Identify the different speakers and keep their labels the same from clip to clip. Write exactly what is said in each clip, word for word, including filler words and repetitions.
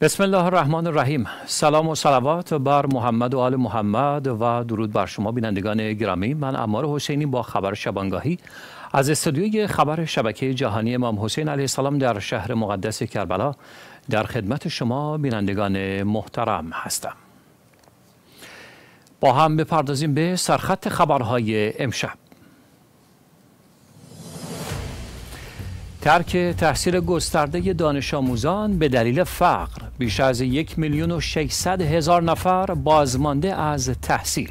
Speaker 1: بسم الله الرحمن الرحیم. سلام و صلوات بر محمد و آل محمد و درود بر شما بینندگان گرامی. من عمار حسینی با خبر شبانگاهی از استودیوی خبر شبکه جهانی امام حسین علیه السلام در شهر مقدس کربلا در خدمت شما بینندگان محترم هستم. با هم بپردازیم به سرخط خبرهای امشب. ترک تحصیل گسترده دانش آموزان به دلیل فقر. بیش از یک میلیون و ششصد هزار نفر بازمانده از تحصیل.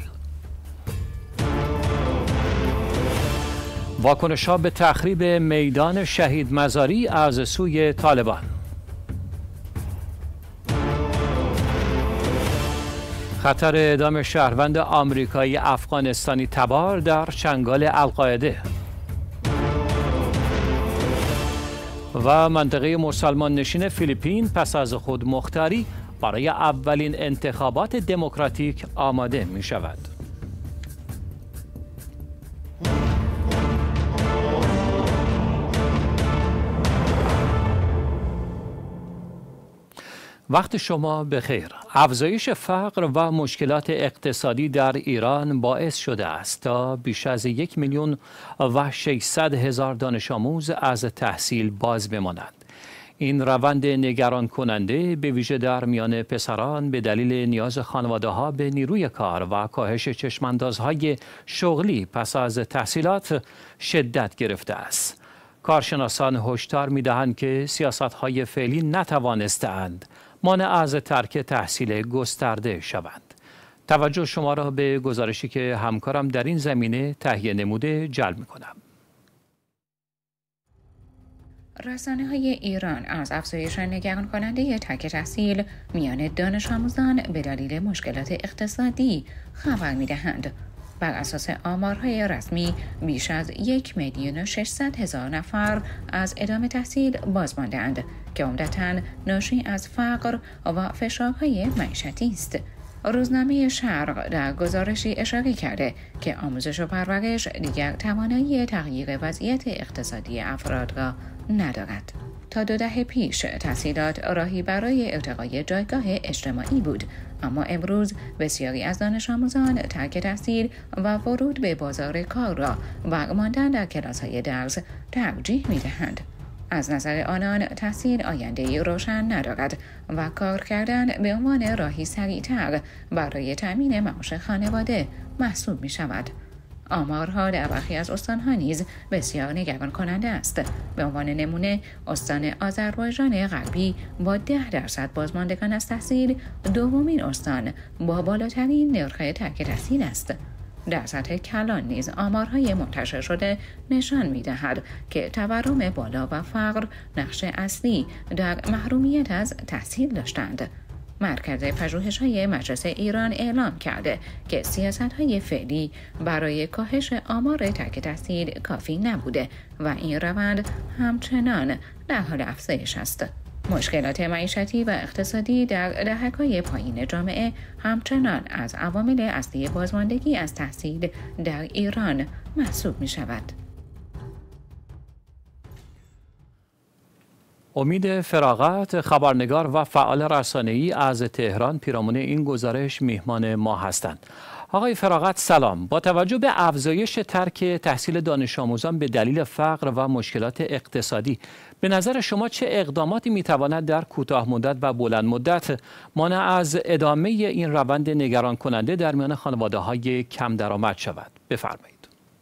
Speaker 1: واکنش‌ها به تخریب میدان شهید مزاری از سوی طالبان. خطر اعدام شهروند آمریکایی افغانستانی تبار در چنگال القاعده. و منطقه مسلمان نشین فیلیپین پس از خودمختاری برای اولین انتخابات دموکراتیک آماده می شود. وقت شما بخیر. افزایش فقر و مشکلات اقتصادی در ایران باعث شده است تا بیش از یک میلیون و ششصد هزار دانش آموز از تحصیل باز بمانند. این روند نگران کننده به ویژه در میان پسران به دلیل نیاز خانواده ها به نیروی کار و کاهش چشماندازهای شغلی پس از تحصیلات شدت گرفته است. کارشناسان هشدار می‌دهند که سیاست‌های فعلی نتوانستند مانع از ترک تحصیل گسترده شوند. توجه شما را به گزارشی که همکارم در این زمینه تهیه نموده جلب می‌کنم.
Speaker 2: رسانه‌های ایران از افزایش نگران کننده ترک تحصیل میان دانش آموزان به دلیل مشکلات اقتصادی خبر می‌دهند. بر اساس آمارهای رسمی بیش از یک میلیون و ششصد هزار نفر از ادامه تحصیل بازمانده‌اند که عمدتاً ناشی از فقر و فشارهای معیشتی است. روزنامه شرق در گزارشی اشاره کرده که آموزش و پرورش دیگر توانایی تغییر وضعیت اقتصادی افراد را ندارد. تا دو دهه پیش تحصیلات راهی برای ارتقای جایگاه اجتماعی بود، اما امروز بسیاری از دانش آموزان ترک تحصیل و ورود به بازار کار را و ماندن در کلاس‌های درس ترجیح می‌دهند. از نظر آنان تحصیل آینده‌ای روشن ندارد و کار کردن به عنوان راهی سریع‌تر برای تأمین معاش خانواده محسوب می‌شود. آمارها در برخی از استان‌ها نیز بسیار نگران کننده است. به عنوان نمونه استان آذربایجان غربی با ده درصد بازماندگان از تحصیل دومین استان با بالاترین نرخ ترک تحصیل است. در سطح کلان نیز آمارهای منتشر شده نشان می‌دهد که تورم بالا و فقر نقش اصلی در محرومیت از تحصیل داشتند. مرکز پژوهش‌های مجلس ایران اعلام کرده که سیاست‌های فعلی برای کاهش آمار ترک تحصیل کافی نبوده و این روند همچنان در حال افزایش است. مشکلات معیشتی و اقتصادی در دهک‌های پایین جامعه همچنان از عوامل اصلی بازماندگی از تحصیل در ایران محسوب می‌شود.
Speaker 1: امید فراغت، خبرنگار و فعال رسانه‌ای از تهران، پیرامون این گزارش میهمان ما هستند. آقای فراغت سلام. با توجه به افزایش ترک تحصیل دانش آموزان به دلیل فقر و مشکلات اقتصادی، به نظر شما چه اقداماتی میتواند در کوتاه مدت و بلند مدت مانع از ادامه این روند نگران کننده در میان خانواده‌های کم درآمد شود؟ بفرمایید.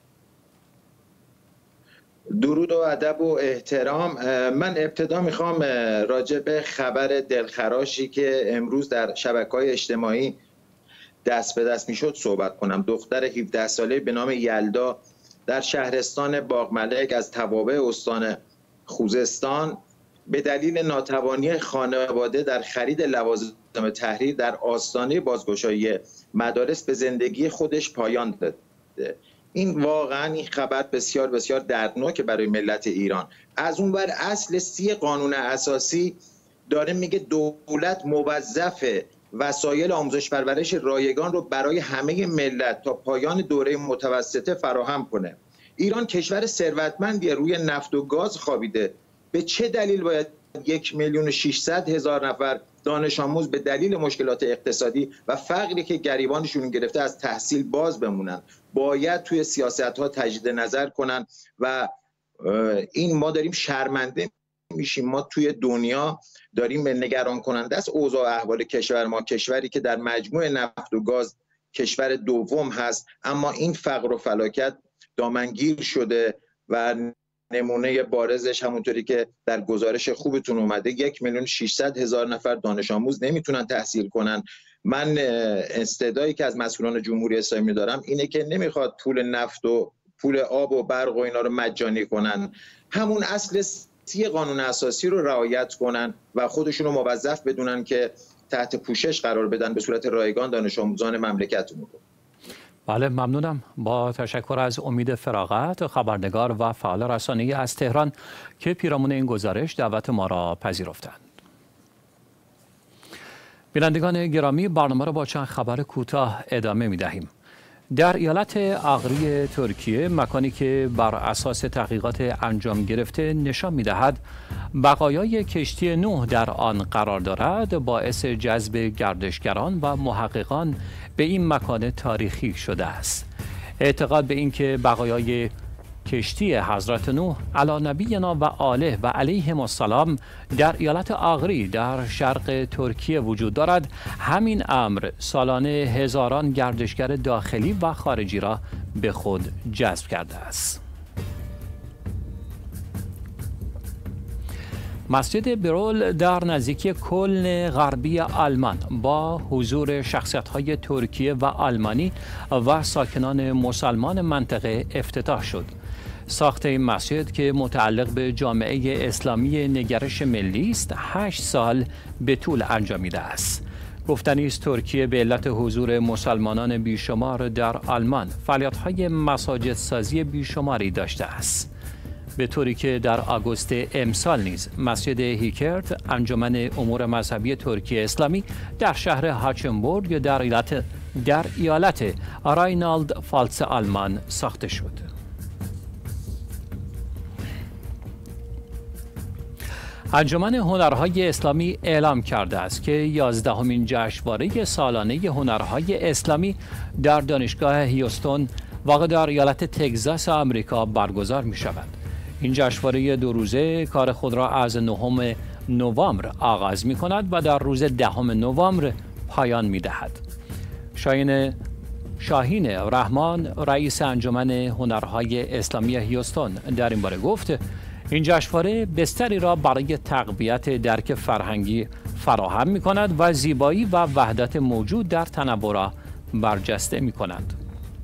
Speaker 3: درود و ادب و احترام. من ابتدا میخوام راجع به خبر دلخراشی که امروز در شبکه‌های اجتماعی دست به دست میشد صحبت کنم. دختر هفده ساله به نام یلدا در شهرستان باغملک از توابع استان خوزستان به دلیل ناتوانی خانواده در خرید لوازم تحریر در آستانه بازگشایی مدارس به زندگی خودش پایان داده. این واقعا این خبر بسیار بسیار دردناکه برای ملت ایران. از اون بر اصل سی قانون اساسی داره میگه دولت موظف وسایل آموزش پرورش رایگان رو برای همه ملت تا پایان دوره متوسطه فراهم کنه. ایران کشور ثروتمندی روی نفت و گاز خوابیده. به چه دلیل باید یک میلیون و ششصد هزار نفر دانش آموز به دلیل مشکلات اقتصادی و فقری که گریبانشون گرفته از تحصیل باز بمونن. باید توی سیاست‌ها تجدید نظر کنن و این ما داریم شرمنده میشیم. ما توی دنیا داریم نگران کننده است اوضاع و احوال کشور ما، کشوری که در مجموع نفت و گاز کشور دوم هست، اما این فقر و فلاکت دامنگیر شده و نمونه بارزش همونطوری که در گزارش خوبتون اومده یک میلیون ششصد هزار نفر دانش آموز نمیتونن تحصیل کنن. من استعدایی که از مسئولان جمهوری اسلامی دارم اینه که نمیخواد پول نفت و پول آب و برق و اینا رو مجانی کنن، همون اصل سی قانون اساسی رو رعایت کنن و خودشون رو موظف بدونن که تحت پوشش قرار بدن به صورت رایگان دانش آموزان مملکتمون رو.
Speaker 1: بله ممنونم. با تشکر از امید فراغت، خبرنگار و فعال رسانه‌ای از تهران که پیرامون این گزارش دعوت ما را پذیرفتند. بینندگان گرامی، برنامه را با چند خبر کوتاه ادامه می دهیم. در ایالت آغری ترکیه، مکانی که بر اساس تحقیقات انجام گرفته نشان می‌دهد بقایای کشتی نوح در آن قرار دارد، باعث جذب گردشگران و محققان به این مکان تاریخی شده است. اعتقاد به اینکه بقایای کشتی حضرت نوح علی نبینا و آله و علیهم السلام در ایالت آغری در شرق ترکیه وجود دارد، همین امر سالانه هزاران گردشگر داخلی و خارجی را به خود جذب کرده است. مسجد برول در نزدیکی کلن غربی آلمان با حضور شخصیت‌های ترکیه و آلمانی و ساکنان مسلمان منطقه افتتاح شد. ساخت این مسجد که متعلق به جامعه اسلامی نگرش ملی است، هشت سال به طول انجامیده است. گفتنی است ترکیه به علت حضور مسلمانان بیشمار در آلمان فعالیت‌های مساجد سازی بیشماری داشته است. به طوری که در آگوست امسال نیز مسجد هیکرت انجمن امور مذهبی ترکیه اسلامی در شهر هاچنبورگ در ایالت در ایالت راینالد فالتس آلمان ساخته شد. انجمن هنرهای اسلامی اعلام کرده است که یازدهمین جشنواره سالانه هنرهای اسلامی در دانشگاه هیوستون واقع در ایالت تگزاس آمریکا برگزار می شود. این جشنواره دو روزه کار خود را از نهم نوامبر آغاز می کند و در روز دهم نوامبر پایان می دهد. شاهین شاهین رحمان رئیس انجمن هنرهای اسلامی هیوستون در این باره گفت این جشنواره بستری را برای تقویت درک فرهنگی فراهم می کند و زیبایی و وحدت موجود در تنوع را برجسته می کند.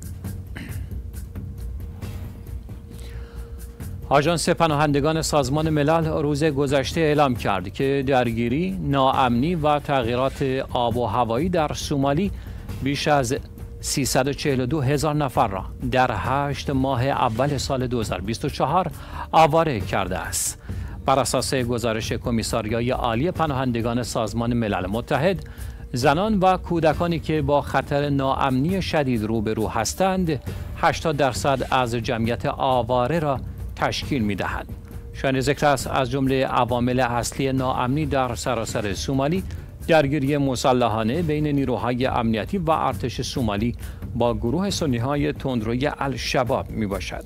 Speaker 1: آژانس پناهندگان سازمان ملل روز گذشته اعلام کرد که درگیری، ناامنی و تغییرات آب و هوایی در سومالی بیش از سیصد و چهل و دو هزار نفر را در هشت ماه اول سال دو هزار و بیست و چهار آواره کرده است. بر اساس گزارش کمیساریای عالی پناهندگان سازمان ملل متحد، زنان و کودکانی که با خطر ناامنی شدید روبرو هستند، هشتاد درصد از جمعیت آواره را تشکیل می‌دهند. شایان ذکر است از جمله عوامل اصلی ناامنی در سراسر سومالی، درگیری مسلحانه بین نیروهای امنیتی و ارتش سومالی با گروه سنی‌های تندروی الشباب میباشد.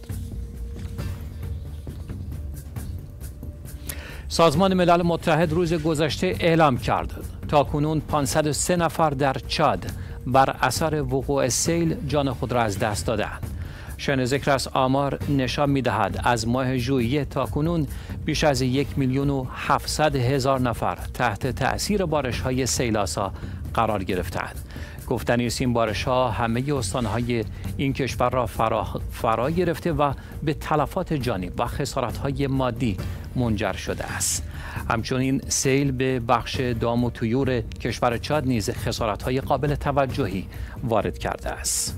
Speaker 1: سازمان ملل متحد روز گذشته اعلام کرد تاکنون پانصد و سه نفر در چاد بر اثر وقوع سیل جان خود را از دست دادند. شایان ذکر است آمار نشان می‌دهد از ماه ژوئیه تاکنون بیش از یک میلیون و هفتصد هزار نفر تحت تأثیر بارش‌های سیل‌آسا قرار گرفتند. گفتنی است این بارش‌ها همه استان‌های این کشور را فرا, فرا گرفته و به تلفات جانی و خسارت‌های مادی منجر شده است. همچنین سیل به بخش دام و طیور کشور چاد نیز خسارت‌های قابل توجهی وارد کرده است.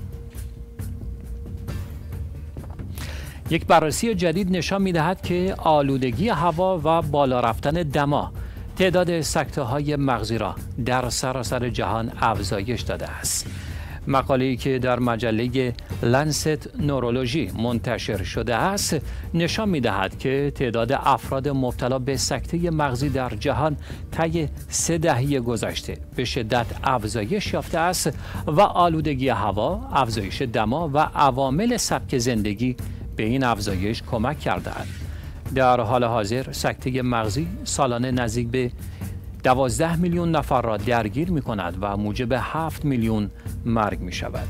Speaker 1: یک بررسی جدید نشان می‌دهد که آلودگی هوا و بالا رفتن دما تعداد سکته‌های مغزی را در سراسر جهان افزایش داده است. مقاله‌ای که در مجله لنست نورولوژی منتشر شده است نشان می‌دهد که تعداد افراد مبتلا به سکته مغزی در جهان طی سه دهه گذشته به شدت افزایش یافته است و آلودگی هوا، افزایش دما و عوامل سبک زندگی به این افزایش کمک کرده‌اند. در حال حاضر سکته مغزی سالانه نزدیک به دوازده میلیون نفر را درگیر می کند و موجب هفت میلیون مرگ می شود.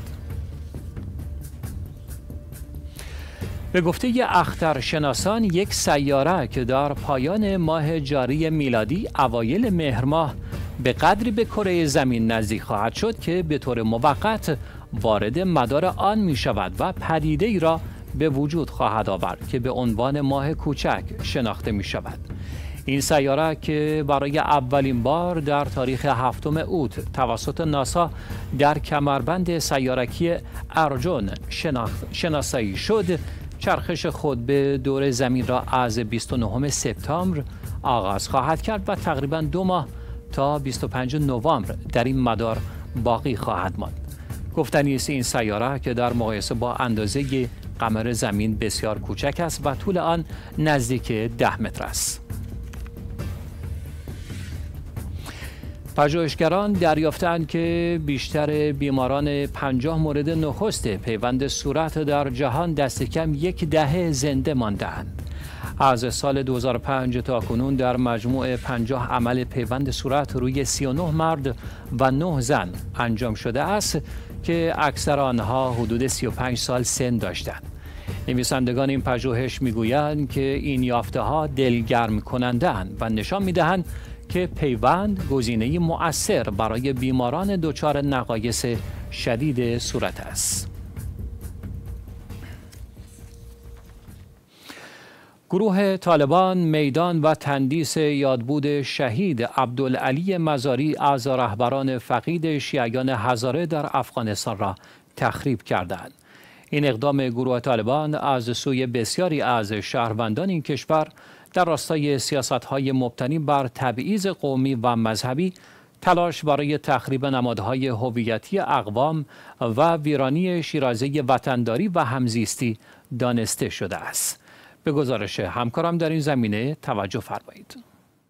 Speaker 1: به گفته اخترشناسان یک سیاره که در پایان ماه جاری میلادی اوایل مهر ماه به قدری به کره زمین نزدیک خواهد شد که به طور موقت وارد مدار آن می شود و پدیده ای را به وجود خواهد آورد که به عنوان ماه کوچک شناخته می شود. این سیاره که برای اولین بار در تاریخ هفتم اوت توسط ناسا در کمربند سیارکی ارجون شناسایی شد، چرخش خود به دور زمین را از بیست و نهم سپتامبر آغاز خواهد کرد و تقریباً دو ماه تا بیست و پنجم نوامبر در این مدار باقی خواهد ماند. گفتنی است این سیاره که در مقایسه با اندازه قمر زمین بسیار کوچک است و طول آن نزدیک ده متر است. پژوهشگران دریافتند که بیشتر بیماران پنجاه مورد نخست پیوند صورت در جهان دست کم یک دهه زنده مانده‌اند. از سال دو هزار و پنج تا کنون در مجموع پنجاه عمل پیوند صورت روی سی و نه مرد و نه زن انجام شده است که اکثر آنها حدود سی و پنج سال سن داشتند. نویسندگان این پژوهش میگویند که این یافته‌ها دلگرم کننده‌اند و نشان می‌دهند که پیوند گزینه‌ای مؤثر برای بیماران دچار نقایص شدید صورت است. گروه طالبان میدان و تندیس یادبود شهید عبدالعلی مزاری از رهبران فقید شیعیان هزاره در افغانستان را تخریب کردند. این اقدام گروه طالبان از سوی بسیاری از شهروندان این کشور در راستای سیاست‌های مبتنی بر تبعیض قومی و مذهبی، تلاش برای تخریب نمادهای هویتی اقوام و ویرانی شیرازه وطنداری و همزیستی دانسته شده است. به گزارش همکارم در این زمینه توجه فرمایید.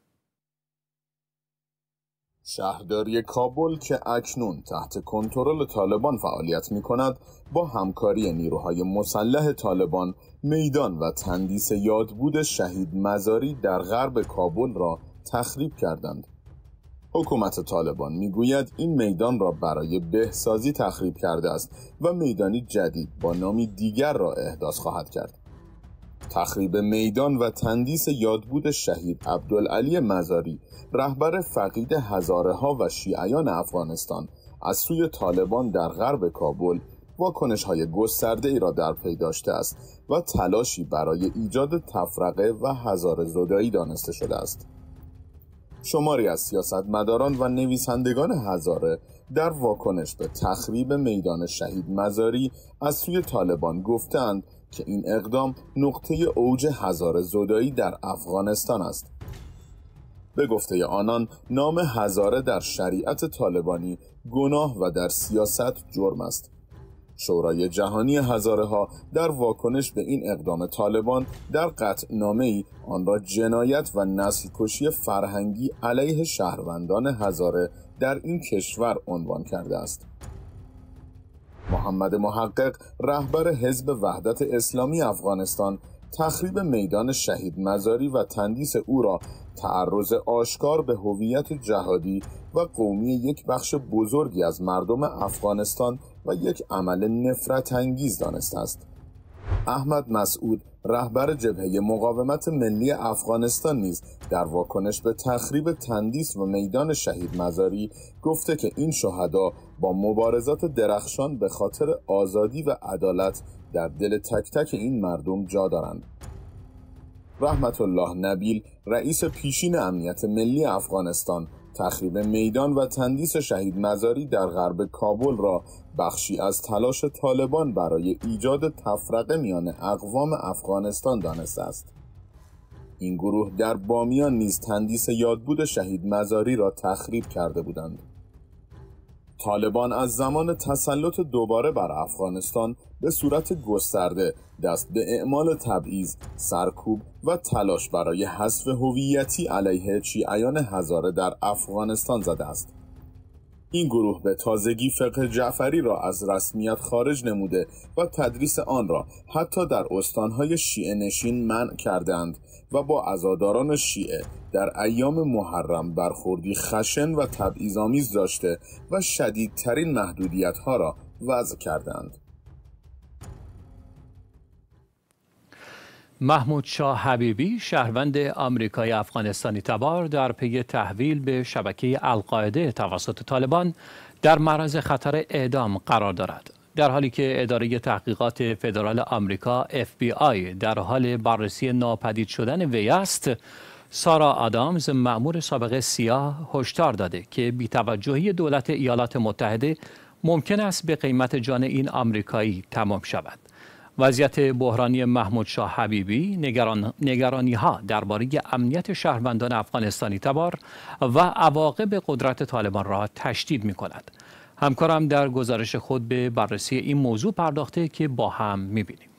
Speaker 4: شهرداری کابل که اکنون تحت کنترل طالبان فعالیت می‌کند، با همکاری نیروهای مسلح طالبان میدان و تندیس یادبود شهید مزاری در غرب کابل را تخریب کردند. حکومت طالبان میگوید این میدان را برای بهسازی تخریب کرده است و میدانی جدید با نامی دیگر را احداث خواهد کرد. تخریب میدان و تندیس یادبود شهید عبدالعلی مزاری، رهبر فقید هزاره ها و شیعیان افغانستان، از سوی طالبان در غرب کابل واکنش‌های گسترده ای را در پی داشته است و تلاشی برای ایجاد تفرقه و هزاره زدایی دانسته شده است. شماری از سیاستمداران و نویسندگان هزاره در واکنش به تخریب میدان شهید مزاری از سوی طالبان گفتند که این اقدام نقطه اوج هزاره زدایی در افغانستان است. به گفته آنان نام هزاره در شریعت طالبانی گناه و در سیاست جرم است. شورای جهانی هزاره ها در واکنش به این اقدام طالبان در قطعنامه‌ای آن را جنایت و نسل‌کشی فرهنگی علیه شهروندان هزاره در این کشور عنوان کرده است. محمد محقق، رهبر حزب وحدت اسلامی افغانستان، تخریب میدان شهید مزاری و تندیس او را تعرض آشکار به هویت جهادی و قومی یک بخش بزرگی از مردم افغانستان و یک عمل نفرت انگیز دانسته است. احمد مسعود، رهبر جبهه مقاومت ملی افغانستان نیز در واکنش به تخریب تندیس و میدان شهید مزاری گفته که این شهدا با مبارزات درخشان به خاطر آزادی و عدالت در دل تک تک این مردم جا دارند. رحمت الله نبیل، رئیس پیشین امنیت ملی افغانستان، تخریب میدان و تندیس شهید مزاری در غرب کابل را بخشی از تلاش طالبان برای ایجاد تفرقه میان اقوام افغانستان دانسته است. این گروه در بامیان نیز تندیس یادبود شهید مزاری را تخریب کرده بودند. طالبان از زمان تسلط دوباره بر افغانستان به صورت گسترده دست به اعمال تبعیض، سرکوب و تلاش برای حذف هویتی علیه شیعیان هزاره در افغانستان زده است. این گروه به تازگی فقه جعفری را از رسمیت خارج نموده و تدریس آن را حتی در استانهای شیعه نشین منع کردند و با عزاداران شیعه در ایام محرم برخوردی خشن و تبعیض‌آمیز داشته و شدیدترین محدودیت‌ها را وضع کردند.
Speaker 1: محمود شاه حبیبی، شهروند آمریکایی افغانستانی تبار، در پی تحویل به شبکه القاعده توسط طالبان در معرض خطر اعدام قرار دارد. در حالی که اداره تحقیقات فدرال آمریکا اف بی آی در حال بررسی ناپدید شدن وی است، سارا آدامز، مأمور سابق سیا، هشدار داده که بی‌توجهی دولت ایالات متحده ممکن است به قیمت جان این آمریکایی تمام شود. وضعیت بحرانی محمود شاه حبیبی نگران، نگرانی ها درباره امنیت شهروندان افغانستانی تبار و عواقب قدرت طالبان را تشدید می کند. همکارم در گزارش خود به بررسی این موضوع پرداخته که با هم می بینیم.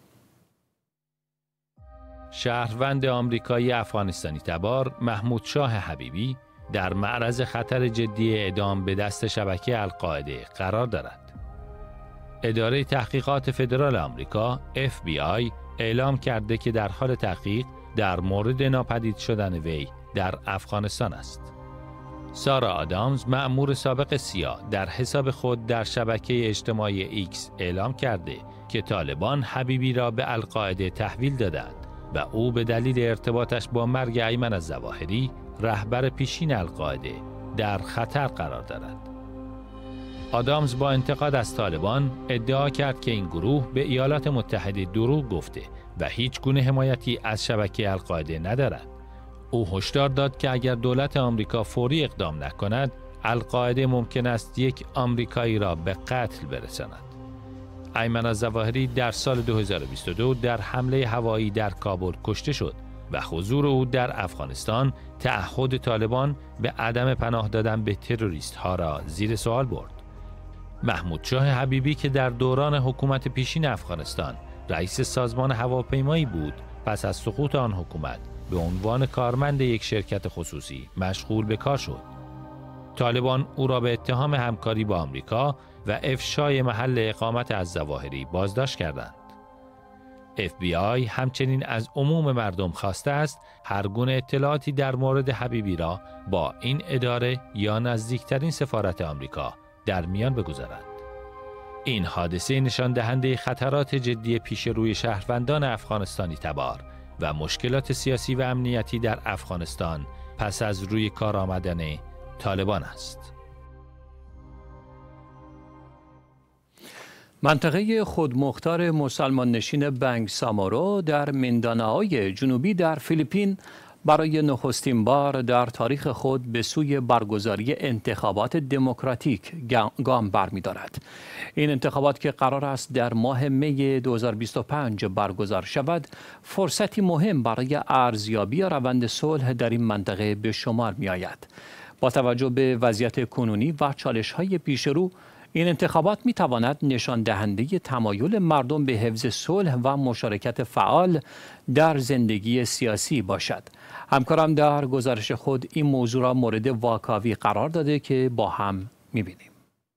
Speaker 5: شهروند آمریکایی افغانستانی تبار محمود شاه حبیبی در معرض خطر جدی اعدام به دست شبکه القاعده قرار دارد. اداره تحقیقات فدرال آمریکا اف بی آی اعلام کرده که در حال تحقیق در مورد ناپدید شدن وی در افغانستان است. سارا آدامز، مأمور سابق سیا، در حساب خود در شبکه اجتماعی ایکس اعلام کرده که طالبان حبیبی را به القاعده تحویل دادند و او به دلیل ارتباطش با مرگ ایمن الظواهری، رهبر پیشین القاعده، در خطر قرار دارد. آدامز با انتقاد از طالبان ادعا کرد که این گروه به ایالات متحده دروغ گفته و هیچ گونه حمایتی از شبکه القاعده ندارد. او هشدار داد که اگر دولت آمریکا فوری اقدام نکند، القاعده ممکن است یک آمریکایی را به قتل برساند. ایمن الظواهری در سال دو هزار و بیست و دو در حمله هوایی در کابل کشته شد و حضور او در افغانستان تعهد طالبان به عدم پناه دادن به تروریست ها را زیر سوال برد. محمود شاه حبیبی که در دوران حکومت پیشین افغانستان رئیس سازمان هواپیمایی بود، پس از سقوط آن حکومت به عنوان کارمند یک شرکت خصوصی مشغول به کار شد. طالبان او را به اتهام همکاری با آمریکا و افشای محل اقامت الظواهری بازداشت کردند. اف بی آی همچنین از عموم مردم خواسته است هر گونه اطلاعاتی در مورد حبیبی را با این اداره یا نزدیکترین سفارت آمریکا در میان بگذارند. این حادثه نشان دهنده خطرات جدی پیش روی شهروندان افغانستانی تبار و مشکلات سیاسی و امنیتی در افغانستان پس از روی کار آمدن طالبان است.
Speaker 1: منطقه خودمختار مسلمان نشین بنگسامورو در میندانائوی جنوبی در فیلیپین برای نخستین بار در تاریخ خود به سوی برگزاری انتخابات دموکراتیک گام برمی‌دارد. این انتخابات که قرار است در ماه می دو هزار و بیست و پنج برگزار شود، فرصتی مهم برای ارزیابی روند صلح در این منطقه به شمار می‌آید. با توجه به وضعیت کنونی و چالش‌های پیش رو، این انتخابات می تواند نشان دهنده تمایل مردم به حفظ صلح و مشارکت فعال در زندگی سیاسی باشد. همکارم در گزارش خود این موضوع را مورد واکاوی قرار داده که با هم می بینیم.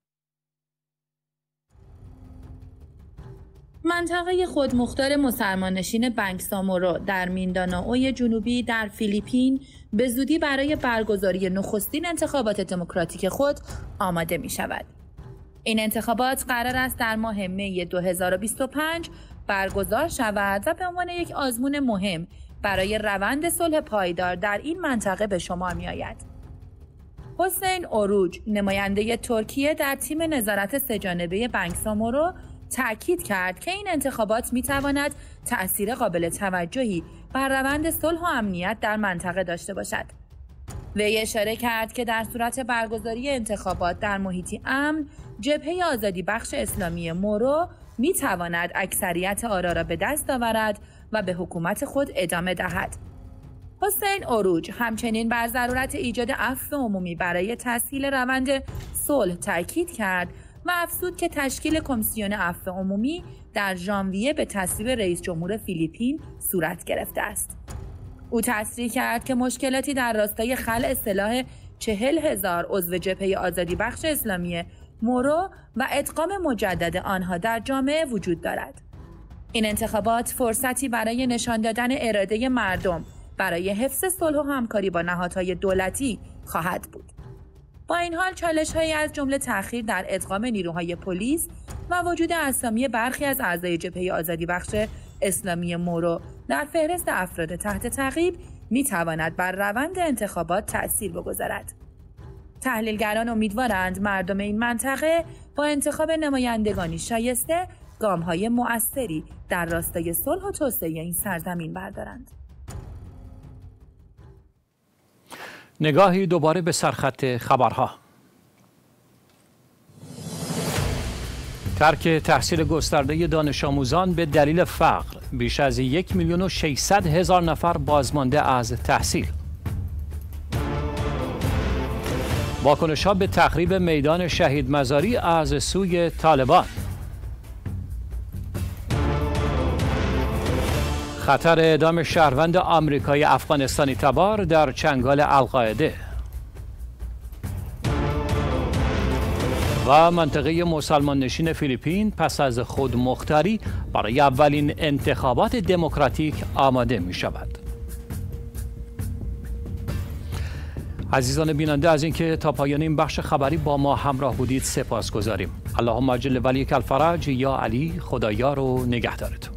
Speaker 6: منطقه خودمختار مسلمان نشین بنگسامورو در میندانائوی جنوبی در فیلیپین به زودی برای برگزاری نخستین انتخابات دموکراتیک خود آماده می شود. این انتخابات قرار است در ماه می دو هزار و بیست و پنج برگزار شود و به عنوان یک آزمون مهم برای روند صلح پایدار در این منطقه به شمار می آید. حسین اوروج، نماینده ترکیه در تیم نظارت سه‌جانبه بنگسامورو، تأکید کرد که این انتخابات می تواند تأثیر قابل توجهی بر روند صلح و امنیت در منطقه داشته باشد. وی اشاره کرد که در صورت برگزاری انتخابات در محیطی امن، جبهه آزادی بخش اسلامی مورو می تواند اکثریت آرا را به دست آورد و به حکومت خود ادامه دهد. حسین اوروج همچنین بر ضرورت ایجاد عفو عمومی برای تسهیل روند صلح تاکید کرد و افزود که تشکیل کمیسیون عفو عمومی در ژانویه به تصویب رئیس جمهور فیلیپین صورت گرفته است. او تصریح کرد که مشکلاتی در راستای خلع سلاح چهل هزار عضو جبهه آزادی بخش اسلامی مورو و ادغام مجدد آنها در جامعه وجود دارد. این انتخابات فرصتی برای نشان دادن اراده مردم برای حفظ صلح و همکاری با نهادهای دولتی خواهد بود. با این حال چالش‌هایی از جمله تأخیر در ادغام نیروهای پلیس و وجود اسامی برخی از اعضای جبهه آزادی بخش اسلامی مورو در فهرست افراد تحت تعقیب می‌تواند بر روند انتخابات تأثیر بگذارد. تحلیلگران امیدوارند مردم این منطقه با انتخاب نمایندگانی شایسته گام‌های مؤثری در راستای صلح و توسعه این سرزمین بردارند.
Speaker 1: نگاهی دوباره به سرخط خبرها. ترک تحصیل گسترده دانش آموزان به دلیل فقر، بیش از یک میلیون و ششصد هزار نفر بازمانده از تحصیل. واکنش‌ها به تخریب میدان شهید مزاری از سوی طالبان. خطر اعدام شهروند آمریکایی افغانستانی تبار در چنگال القاعده. و منطقه مسلمان نشین فیلیپین پس از خودمختاری برای اولین انتخابات دموکراتیک آماده می شود. عزیزان بیننده، از اینکه تا پایان این بخش خبری با ما همراه بودید سپاس گذاریم. اللهم اجل ولیک الفرج. یا علی، خدایا رو نگهدارتون.